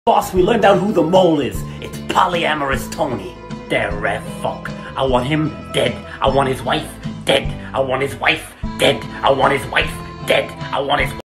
Boss, we learned out who the mole is. It's Polyamorous Tony. That rat fuck. I want him dead. I want his wife dead. I want his wife dead. I want his wife dead. I want his